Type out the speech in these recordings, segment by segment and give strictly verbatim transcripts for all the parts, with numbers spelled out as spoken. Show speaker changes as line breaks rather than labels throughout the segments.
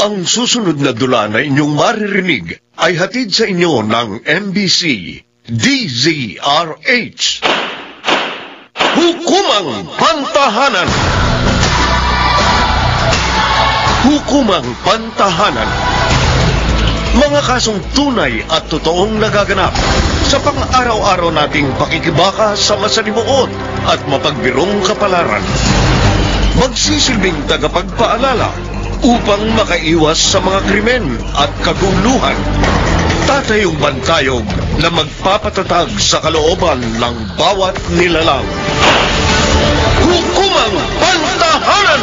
Ang susunod na dula na inyong maririnig ay hatid sa inyo ng M B C D Z R H. Hukumang Pantahanan. Hukumang Pantahanan. Mga kasong tunay at totoong nagaganap sa pang-araw-araw nating pakikibaka sa masalimuot at mapagbirong kapalaran. Magsisilbing tagapagpaalala upang makaiwas sa mga krimen at kaguluhan. Tatayong bantayog na magpapatatag sa kalooban ng bawat nilalang. Hukumang Pantahanan!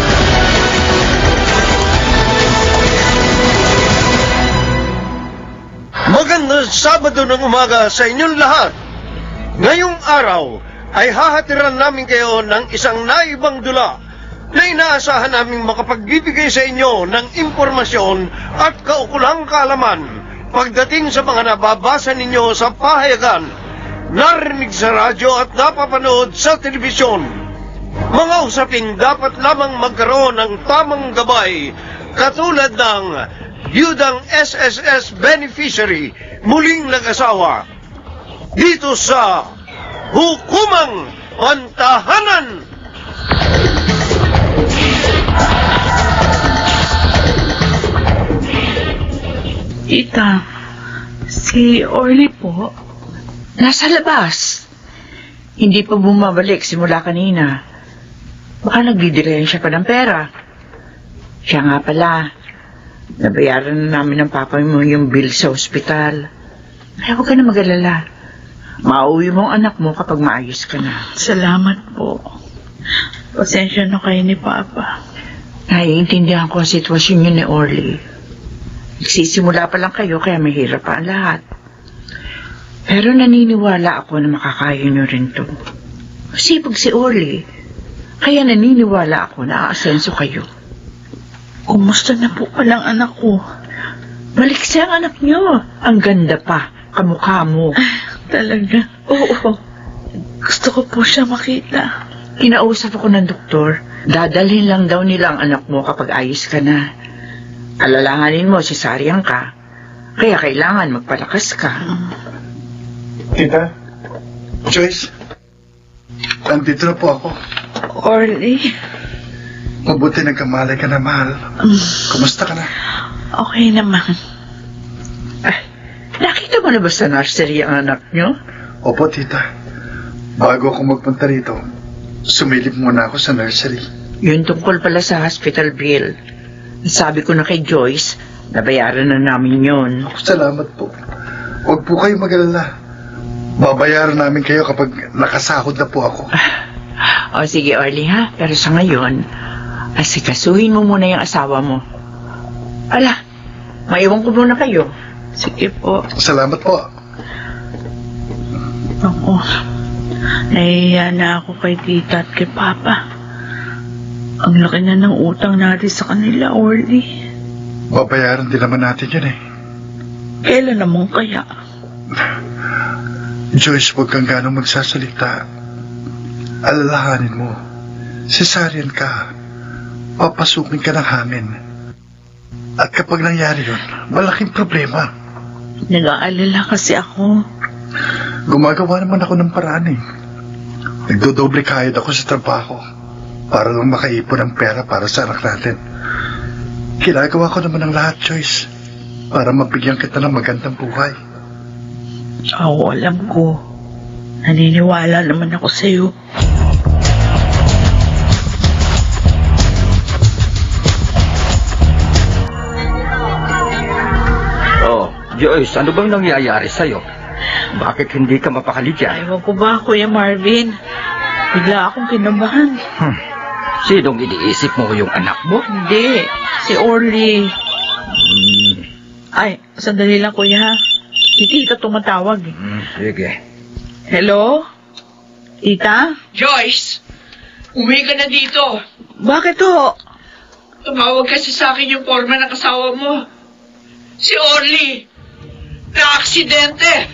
Magandang Sabado ng umaga sa inyong lahat. Ngayong araw ay hahatiran namin kayo ng isang naibang dula na inaasahan naming makapagbibigay sa inyo ng impormasyon at kaukulang kaalaman pagdating sa mga nababasa ninyo sa pahayagan, narinig sa radyo at napapanood sa telebisyon. Mga usaping dapat lamang magkaroon ng tamang gabay katulad ng Biyudang S S S Beneficiary, Muling Asawa. Dito sa Hukumang Pantahanan.
Tita, si Orly po, nasa labas. Hindi pa bumabalik simula kanina. Baka nagdidirensya pa ng pera. Siya nga pala, nabayaran na namin ng papa mo yung bill sa ospital. Kaya huwag ka na mag-alala. Mauwi mo ang anak mo kapag maayos ka na. Salamat po. Pasensya na kayo ni Papa. Naiintindihan ko ang sitwasyon niyo ni Orly. Nagsisimula pa lang kayo kaya mahirap pa ang lahat. Pero naniniwala ako na makakaya niyo rin to. Masipag si Orly. Kaya naniniwala ako na aasenso kayo. Kumusta na po palang anak ko? Balik siya ang anak niyo. Ang ganda pa. Kamukha mo. Ah, talaga? Oo. Gusto ko po siya makita. Kinausap ako ng doktor. Dadalhin lang daw nila ang anak mo kapag ayos ka na. Alalahanin mo, cesarean ka. Kaya kailangan magpalakas ka.
Tita, Joyce, nandito na po ako.
Orly.
Mabuti nagkamalay ka na, mahal. Um, Kumusta ka na?
Okay naman. Ah, nakita mo na ba sa nursery ang anak nyo?
Opo, tita. Bago ako magpunta rito, sumilip muna ako sa nursery.
Yun tungkol pala sa hospital bill. Sabi ko na kay Joyce, nabayaran na namin yun.
Oh, salamat po. Huwag po kayo mag-alala. Babayaran namin kayo kapag nakasahod na po ako.
Ah, o sige, Orly, ha? Pero sa ngayon, asikasuhin mo muna yung asawa mo. Ala, maiwan ko muna kayo. Sige po.
Salamat po.
Ako, nahihiya na ako kay tita at kay papa. Ang laki na ng utang natin sa kanila, Orly.
Babayaran din naman natin yun eh.
Kailan naman kaya?
Joyce, huwag kang gano'ng magsasalita. Alalahanin mo, cesarean ka. Papasukin ka ng hangin. At kapag nangyari yun, malaking problema.
Nag-aalala kasi ako.
Gumagawa naman ako ng paraan eh. Nagdodoble kayod ako sa trabaho para lang makaipon ng pera para sa anak natin. Ginagawa ko naman ang lahat, Joyce, para mabigyan kita ng magandang buhay.
Oo, alam ko. Naniniwala naman ako sa'yo.
Joyce, ano bang nangyayari sa'yo? Bakit hindi ka mapakali dyan?
Ewan ko ba, Kuya Marvin? Bigla akong kinabahan.
Hmm. Sinong iniisip mo yung anak mo?
Hindi, si Orly.
Hmm.
Ay, sandali lang, Kuya, ha? Si Tita tumatawag.
Hmm, sige.
Hello? Tita?
Joyce, umuwi ka na dito.
Bakit ho?
Tumawag kasi sa akin yung forma ng kasawa mo. Si Orly. Na-aksidente!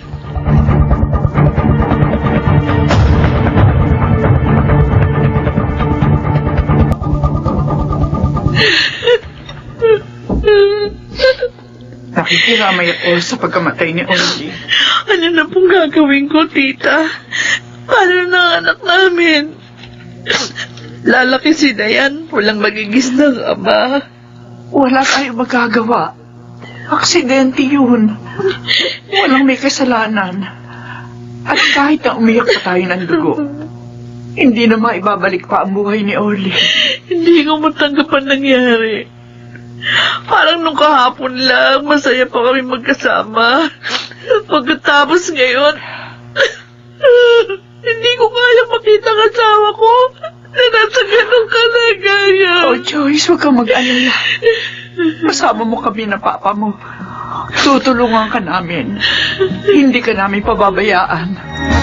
Nakikiramay ako sa pagkamatay ni Orly.
Ano na pong gagawin ko, tita? Paano na ang anak namin? Lalaki si Dayan, walang magigis ng ama.
Wala tayong magagawa. Aksidente yun. Walang may kasalanan. At kahit na umiyak pa tayo ng dugo, hindi na maibabalik pa ang buhay ni Orly.
Hindi ko matanggap ang nangyari. Parang nung kahapon lang, masaya pa kami magkasama. Pagkatapos ngayon, hindi ko kaya makita ang asawa ko na nasa ganong kalagayan.
Oh, Joyce, huwag kang mag-alala. Kasama mo kami na papa mo. Tutulungan ka namin. Hindi ka namin pababayaan.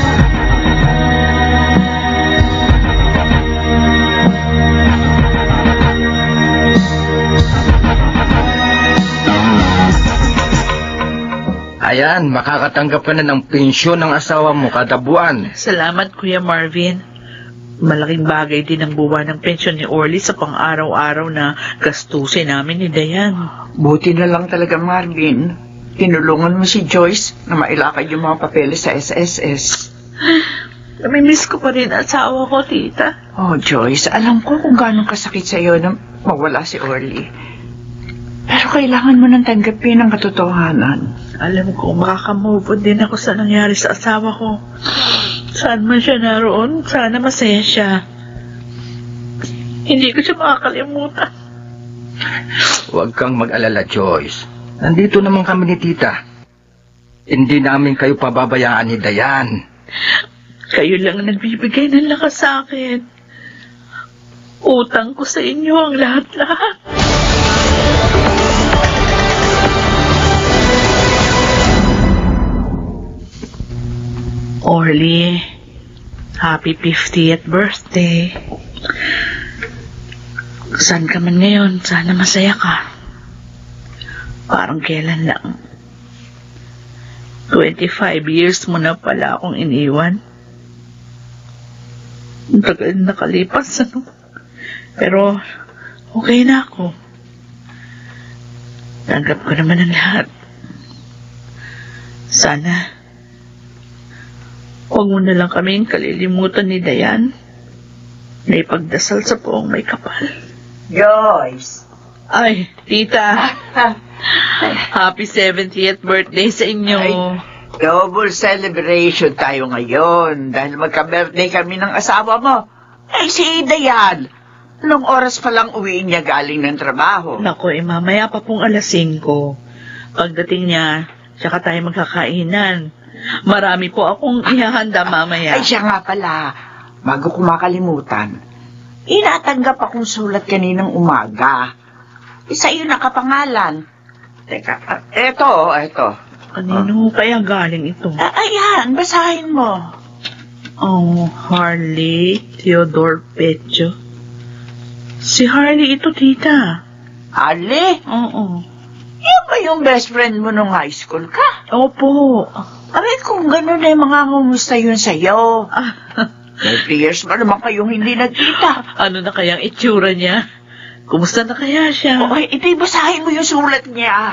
Ayan, makakatanggap ka na ng pensyon ng asawa mo kada buwan.
Salamat, Kuya Marvin. Malaking bagay din ang buwan ng pensyon ni Orly sa pang-araw-araw na gastusin namin ni Dayan.
Buti na lang talaga, Marvin. Tinulungan mo si Joyce na mailakad yung mga papeles sa S S S.
Namimiss ko pa rin asawa ko, tita.
Oh, Joyce, alam ko kung gaano kasakit sa'yo na mawala si Orly. Pero kailangan mo nang tanggapin ang katotohanan.
Alam ko, makakamove on din ako sa nangyari sa asawa ko. Saan man siya naroon, sana masaya siya. Hindi ko siya makakalimutan.
Huwag kang mag-alala, Joyce. Nandito naman kami ni tita. Hindi namin kayo pababayaan ni Dayan.
Kayo lang ang nagbibigay ng lakas sa akin. Utang ko sa inyo ang lahat-lahat. Orly, happy fiftieth birthday. Saan ka man ngayon? Sana masaya ka. Parang kailan lang. twenty-five years mo na pala akong iniwan. Ang tagal nakalipas, ano? Pero, okay na ako. Tanggap ko naman ang lahat. Sana, huwag mo na lang kaming kalilimutan ni Dayan. May pagdasal sa poong may kapal.
Joyce!
Ay, tita. Happy seventieth birthday sa inyo.
Ay, double celebration tayo ngayon dahil magka-birthday kami ng asawa mo. Ay, si Dayan. Anong oras pa lang uwiin niya galing ng trabaho?
Naku, eh, mamaya pa pong alas singko. Pagdating niya, tsaka tayo magkakainan. Marami po akong ihahanda mamaya.
Ay, siya nga pala. Bago ko makalimutan, inatanggap akong sulat kaninang umaga. Isa yun nakapangalan. Teka, eto, eto.
Kanino kaya galing ito?
Ah, ayan, basahin mo.
Oh, Harley Theodore Pecho. Si Harley ito, tita.
Harley?
Oo.
Yan ba yung best friend mo nung high school ka?
Opo.
Aray, kung gano'n ay mga ngumusta yun sa'yo.
Ah,
thirty years pa naman kayong hindi nagkita.
ano na kayang itsura niya? Kumusta na kaya siya?
O, ay, ito'y basahin mo yung sulat niya.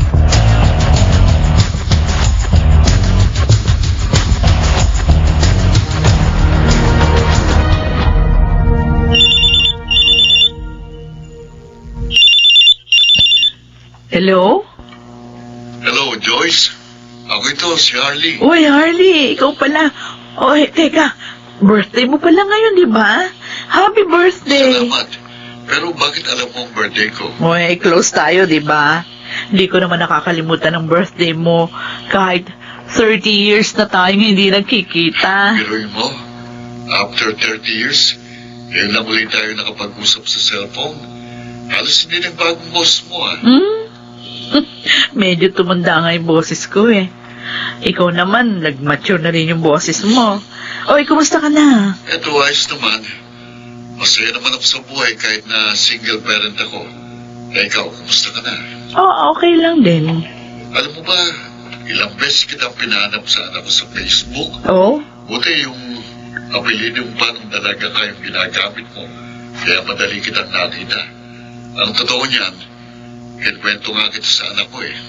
Hello?
Hello, Joyce. Ako ito, si Harley.
Uy, Harley, ikaw pala. Oy, teka, birthday mo pala ngayon, di ba? Happy birthday.
Salamat. Pero bakit alam mo ang birthday ko?
Uy, close tayo, di ba? Hindi ko naman nakakalimutan ang birthday mo kahit thirty years na tayong hindi nagkikita.
Biruin mo, after thirty years, ngayon lang ulit tayo nakapag-usap sa cellphone. Halos hindi nagbagong boss mo, ah.
Hmm? Medyo tumanda nga yung boses ko eh. Ikaw naman, nag-mature na rin yung boses mo. Oy, kumusta ka na?
Eto, ayos naman. Masaya naman ako sa buhay kahit na single parent ako. Eh, ikaw, kumusta ka na?
Oo, okay lang din.
Alam mo ba, ilang beses kitang pinahanap sa anak ko sa Facebook.
Oh?
Buti yung apelido mo pa ng dalaga ka yung ginagamit mo. Kaya madali kitang nakita. Ang totoo niyan, kinkwento nga kita sa anak ko eh.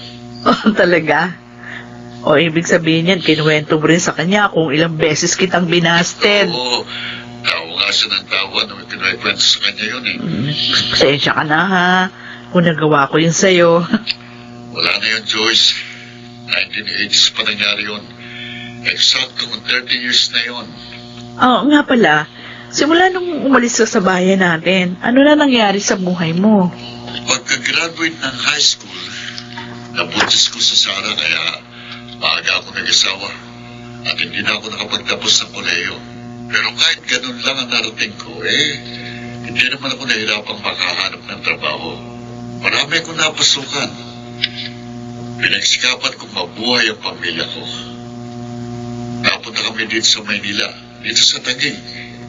Oh, talaga? O ibig sabihin yan, kinuwento mo rin sa kanya kung ilang beses kitang binasted.
Oo, tawa nga siya ng tawa nung kinukwento sa kanya yun eh.
Mm, pasensya ka na ha, kung nagawa ko yun sa'yo.
Wala na yun, Joyce. nineteen eighties pa nangyari yun. Eksakto thirty years na yun.
Oo nga pala, simula nung umalis ka sa bayan natin, ano na nangyari sa buhay mo?
Pagka-graduate ng high school, nabuntis ko sa Sara kaya maaga ako nag-asawa at hindi na ako nakapagtapos ng koleyo. Pero kahit ganun lang ang narating ko, eh, hindi naman ako nahirapang makahanap ng trabaho. Marami akong napasukan. Pinagsikapan kong mabuhay ang pamilya ko. Napunta kami dito sa Maynila, dito sa Taguig.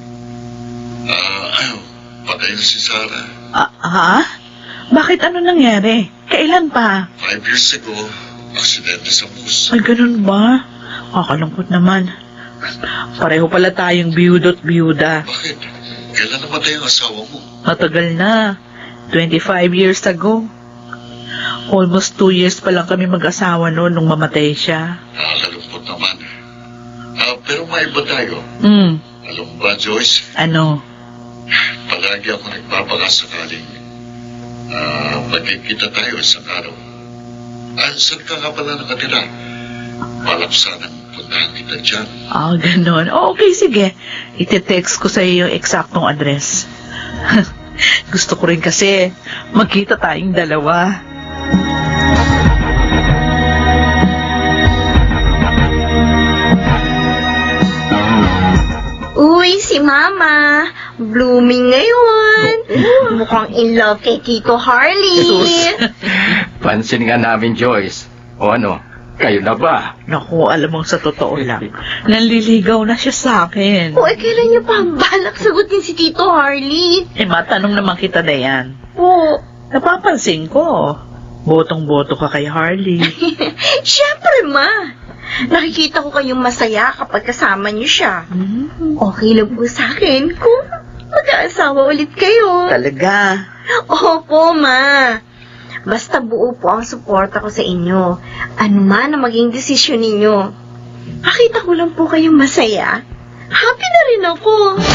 Ah, uh, patay na si Sara.
Ah, ha? Bakit ano nangyari? Kailan pa?
Five years ago, aksidente sa bus.
Ay, ganun ba? Kakalungkot naman. Pareho pala tayong biyudo't biyuda.
Bakit? Kailan namatay ang asawa mo?
Matagal na. twenty-five years ago. Almost two years pa lang kami mag-asawa noon nung mamatay siya.
Nakakalungkot naman. Ah, pero may iba tayo.
Hmm.
Alam mo ba, Joyce?
Ano?
Palagi ako nagpapakasakaling ah, magkikita tayo isang araw. Ah, saan ka nga pala nakatira? Balak sanang puntahan kita dyan.
Ah, ganun. Oh, okay, sige. Ite-text ko sa iyo yung eksaktong address. Gusto ko rin kasi magkita tayong dalawa.
Uy, si Mama. Blooming ngayon. Mukhang in love kay Tito Harley.
Pansin nga namin, Joyce. O ano, kayo na ba?
Naku, alam mo sa totoo lang, nanliligaw na siya sa akin.
O, eh, kailan niyo pa balak sagutin si Tito Harley?
Eh, matanong naman kita na yan.
Po.
Napapansin ko, botong-boto ka kay Harley.
Siyempre, Ma. Nakikita ko kayong masaya kapag kasama niyo siya.
Mm.
Okay lang po sa akin kung mag-aasawa ulit kayo.
Talaga?
Opo, Ma. Basta buo po ang suporta ko sa inyo. Ano man ang maging desisyon ninyo. Makita ko lang po kayong masaya. Happy na rin ako.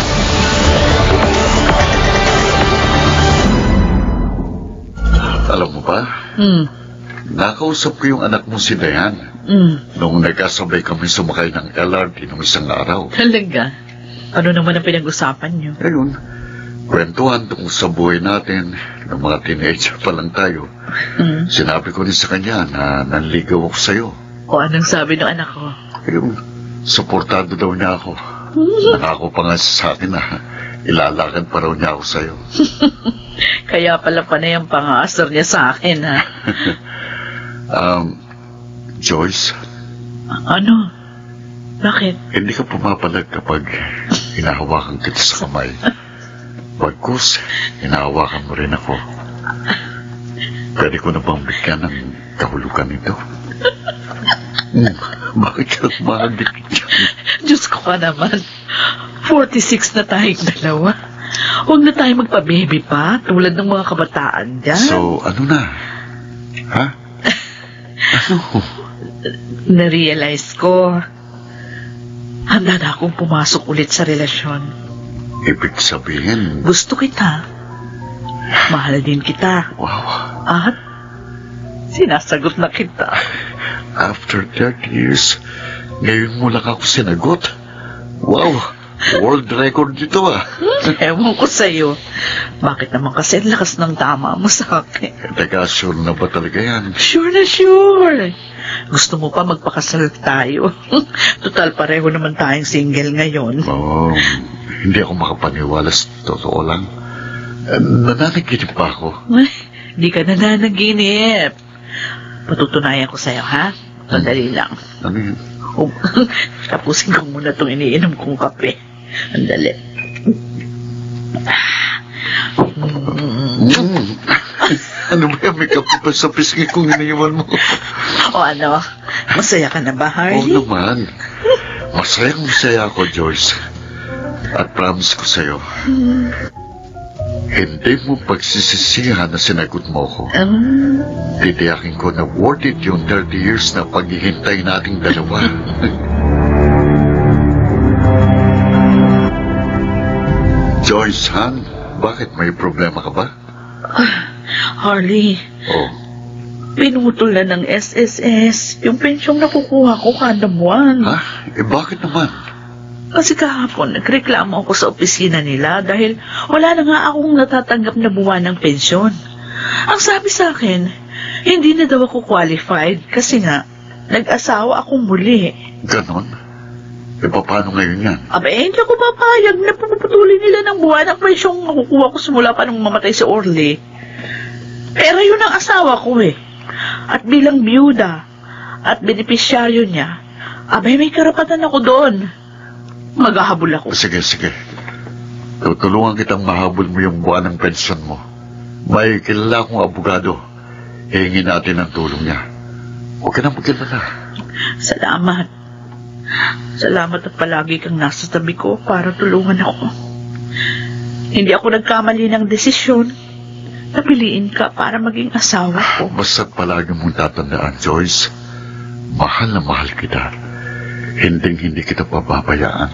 Alam mo ba?
Hmm.
Nakausap ko yung anak mo si Dayan.
Hmm.
Nung nagkasabay kami sumakay ng L R T nung isang araw.
Talaga? Ano naman ang pinag-usapan niyo?
Ayun, kwentuhan tungkol sa buhay natin. Ng mga teenager pa lang tayo.
Hmm.
Sinabi ko rin sa kanya na nanligaw ako sa'yo.
O anong sabi ng anak ko?
Ayun, suportado daw niya ako. Nangako pa nga sa akin na ilalakad pa raw niya ako sa'yo.
Kaya pala panay ang pang-aasar niya sa akin, ha?
um, Joyce?
Ano? Bakit?
Hindi ka pumapalag kapag hinahawakan kita sa kamay. Bagkus, hinahawakan mo rin ako. Pwede ko na bang bigyan ng kahulugan nito? Hmm, bakit ka umahagit dyan?
Diyos ko ka naman. forty-six na tayong dalawa. Huwag na tayo magpa-baby pa, tulad ng mga kabataan dyan.
So, ano na? Ha? Ano?
Na-realize ko, handa na akong pumasok ulit sa relasyon.
Ibig sabihin...
Gusto kita. Mahal din kita.
Wow.
At sinasagot na kita.
After thirty years, ngayon mo lang ako sinagot. Wow, world record dito ah.
Ewan ko sa'yo. Bakit naman kasi ang lakas ng tama mo sa akin?
Teka, sure na ba talaga yan?
Sure na sure. Gusto mo pa magpakasal tayo? Total, pareho naman tayong single ngayon.
Oo, oh, hindi ako makapaniwala sa totoo lang. Nananaginip pa ako.
Ay, di ka nananaginip. Patutunayan ko sa'yo, ha? Madali lang.
Ano yun?
Oh, tapusin ko muna itong iniinom kong kape. Andali.
Mm. Ano ba yan? May kape pa sa pisngi kung iniiwan mo.
O ano? Masaya ka na ba, Harley?
Oo naman. Masayang masaya ako, Joyce. At promise ko sa'yo, Hindi mo pagsisisihan na sinagot mo ko.
Um,
Titiyakin ko na worth it yung thirty years na paghihintay nating dalawa. Joyce, Han, bakit may problema ka ba?
Harley,
Oh,
pinutol na ng S S S yung pensyong nakukuha ko kada buwan.
ha? Eh bakit naman?
Kasi kahapon, nagreklamo ako sa opisina nila dahil wala na nga akong natatanggap na buwan ng pensyon. Ang sabi sa akin, hindi na daw ako qualified kasi nga, nag-asawa akong muli.
Ganon? E paano ngayon yan?
Aba, eh, hindi ako papayag na puputulin nila ng buwan ng pensyong makukuha ko simula pa nung mamatay si Orly. Pero yun ang asawa ko eh. At bilang biyuda at beneficiaryo niya, abay may karapatan ako doon. Maghahabol ako.
Sige, sige. Tutulungan kitang mahabol mo yung buwan ng pensyon mo. May kilala akong abogado. Hingin natin ang tulong niya. Huwag ka nang magkilala.
Salamat. Salamat at palagi kang nasa tabi ko para tulungan ako. Hindi ako nagkamali ng desisyon. Napiliin ka para maging asawa ko.
Basta't palagi mong tatandaan, Joyce. Mahal na mahal kita. Hinding hindi kita pababayaan.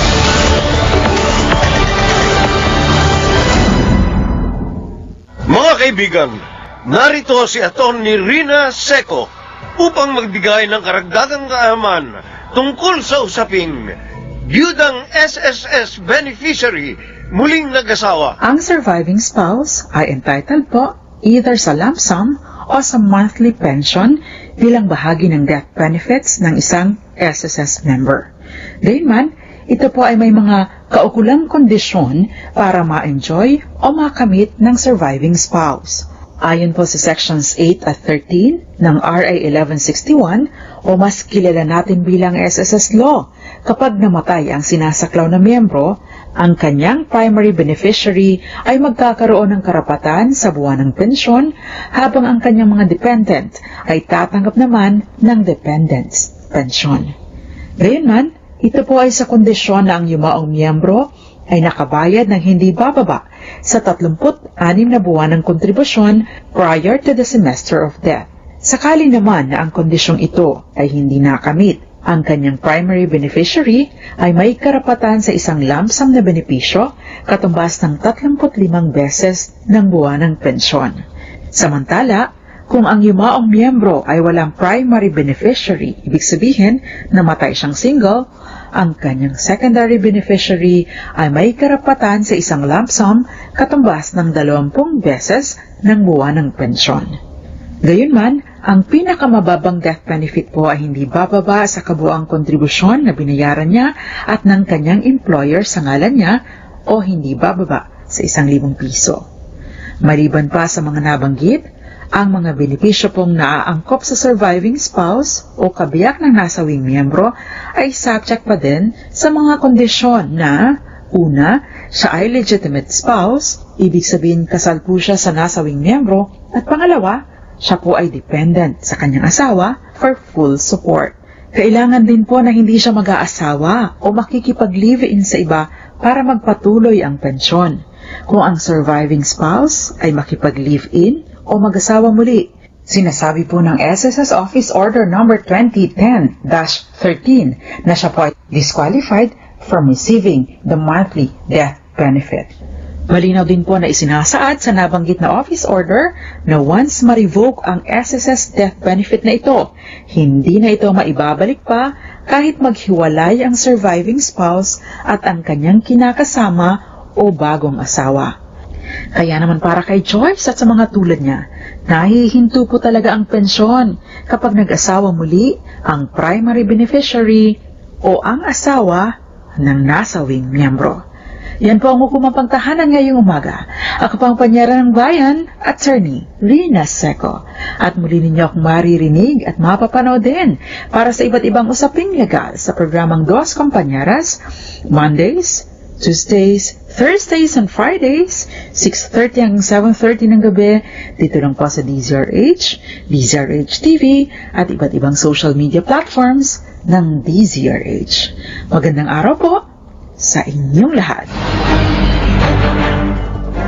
Mga kaibigan, narito si Atty. Rina Seco upang magbigay ng karagdagang kaalaman tungkol sa usaping Biyudang S S S Beneficiary muling nag-asawa.
Ang surviving spouse ay entitled po either sa lump sum o sa monthly pension bilang bahagi ng death benefits ng isang S S S member. Gayunman, ito po ay may mga kaukulang kondisyon para ma-enjoy o makamit ng surviving spouse. Ayon po sa Sections eight at thirteen ng R A eleven sixty-one o mas kilala natin bilang S S S Law, kapag namatay ang sinasaklaw na miyembro, ang kanyang primary beneficiary ay magkakaroon ng karapatan sa buwan ng pensyon habang ang kanyang mga dependent ay tatanggap naman ng dependent's pensyon. Gayunman, ito po ay sa kondisyon na ang yumaong miyembro ay nakabayad ng hindi bababa sa tatlumput anim na buwan ng kontribusyon prior to the semester of death. Sakali naman na ang kondisyong ito ay hindi nakamit, ang kanyang primary beneficiary ay may karapatan sa isang lump sum na benepisyo katumbas ng tatlumput limang beses ng buwan ng pensyon. Samantala, kung ang yumaong miyembro ay walang primary beneficiary, ibig sabihin namatay siyang single, ang kanyang secondary beneficiary ay may karapatan sa isang lump sum katumbas ng dalawampung beses ng buwan ng pensyon. Gayunman, ang pinakamababang death benefit po ay hindi bababa sa kabuang kontribusyon na binayaran niya at ng kanyang employer sa ngalan niya o hindi bababa sa isang libong piso. Maliban pa sa mga nabanggit, ang mga benepisyo pong naaangkop sa surviving spouse o kabiyak ng nasawing miyembro ay subject pa din sa mga kondisyon na, una, siya ay legitimate spouse, ibig sabihin kasal po siya sa nasawing miyembro, at pangalawa, siya po ay dependent sa kanyang asawa for full support. Kailangan din po na hindi siya mag-aasawa o makikipag-live-in sa iba para magpatuloy ang pensyon. Kung ang surviving spouse ay makipag-live-in o mag-asawa muli. Sinasabi po ng S S S Office Order number twenty ten dash thirteen na siya po ay disqualified from receiving the monthly death benefit. Malinaw din po na isinasaad sa nabanggit na office order na once ma-revoke ang S S S death benefit na ito, hindi na ito maibabalik pa kahit maghiwalay ang surviving spouse at ang kanyang kinakasama o bagong asawa. Kaya naman para kay Joyce at sa mga tulad niya, nahihinto po talaga ang pensyon kapag nag-asawa muli ang primary beneficiary o ang asawa ng nasawing miyembro. Yan po ang Hukumang Pantahanan ngayong umaga. Ako pang panyera ng bayan, Attorney Rina Seco. At muli ninyo akong maririnig at mapapanood din para sa iba't ibang usaping legal sa programang Dos Compañeras, Mondays, Tuesdays, Thursdays, and Fridays, six thirty hanggang seven thirty ng gabi, dito lang po sa D Z R H, D Z R H T V, at iba't ibang social media platforms ng D Z R H. Magandang araw po sa inyong lahat.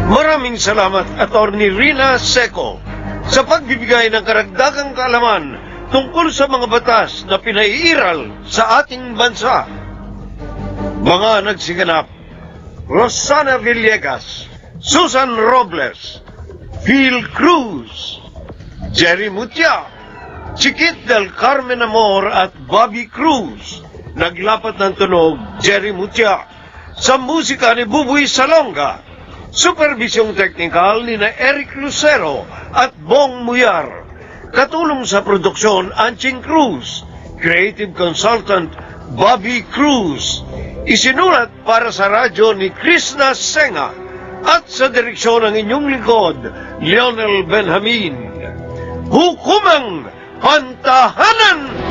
Maraming salamat, Attorney Rina Seco, sa pagbibigay ng karagdagang kaalaman tungkol sa mga batas na pinaiiral sa ating bansa. Mga nagsiganap: Rosana Villegas, Susan Robles, Phil Cruz, Jerry Mutia, Chiquit del Carmen Amor at Bobby Cruz. Naglapat ng tunog, Jerry Mutia. Sa musika ni Buboy Salonga. Supervisyong teknikal ni na Eric Lucero at Bong Muyar. Katulong sa produksyon, Anching Cruz. Creative consultant, Bobby Cruz. Isinulat para sa radyo ni Krishna Senga. At sa direksyon ng inyong lingkod, Lionel Benjamin. Hukumang Pantahanan!